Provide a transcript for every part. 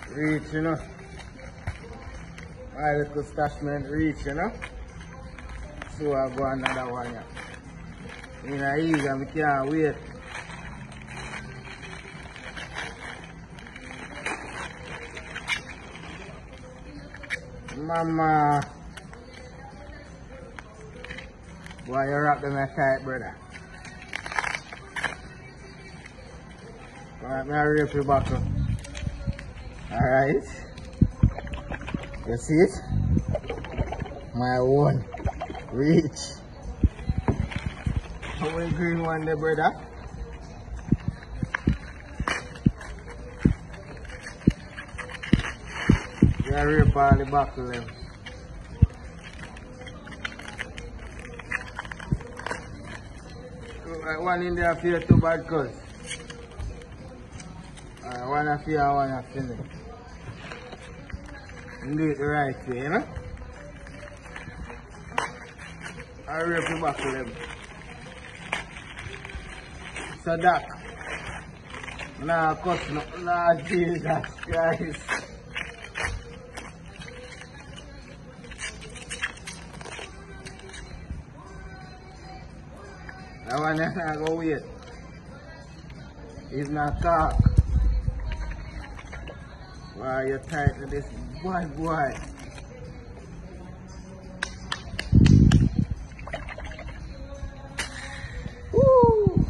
Reach, you know. My little stashment reach, you know. So I go another one, yeah. In a easy, I can't wait. Mama. Why you wrap them tight, brother? Alright, me rape your buckle. Alright. You see it? My one. Reach. How many green one there, brother? You rape all the buckle them. One in there for you two bad cuz. One of you and one of you. Do it the right way, you know? I rape you back to them. So that. Nah, cut no. Nah, Jesus Christ. That one is not go wait. It's not cock. Wow, you're tight to this boy. Woo!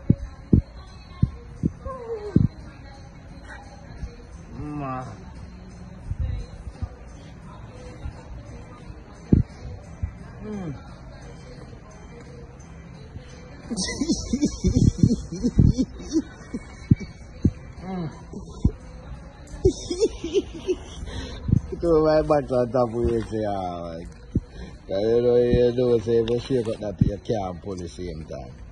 Ma. Itu my butt on top of you say, you know, say, if you shake up that, you can't pull the same time.